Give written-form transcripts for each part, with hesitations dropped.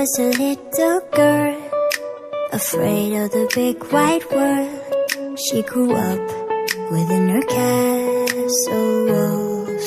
was a little girl, afraid of the big white world. She grew up within her castle walls.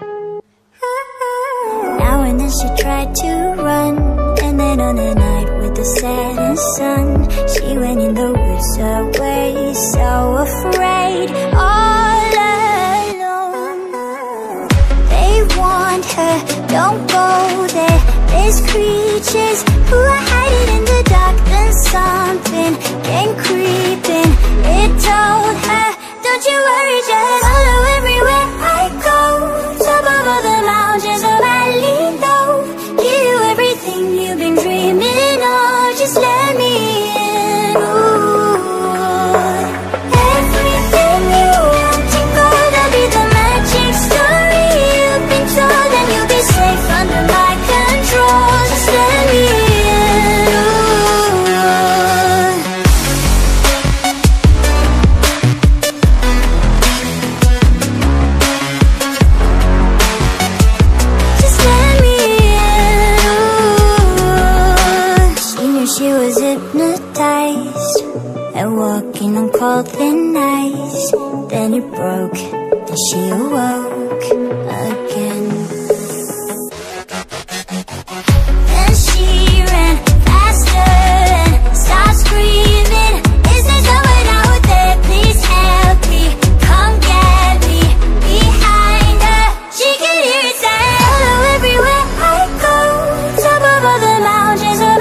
Now and then she tried to run, and then on a night with the setting sun, she went in the woods away, so afraid, all alone. They warned her, don't go there, there's creatures who are hiding in the dark. Then something came creeping, it told her, don't you worry, just follow everywhere I go. Top of all the mountains of valley low, give you everything you've been dreaming of. Just let me in. Ooh. Everything you want to go, that'll be the magic story you've been told, and you'll be safe under my control. Just let me in. Ooh. Just let me in. Ooh. She knew she was hypnotized and walking on cold thin ice. Then it broke, and she awoke again. Then she ran faster and started screaming, is there someone out there? Please help me, come get me. Behind her, she could hear it say, follow everywhere I go. Top of all the mountains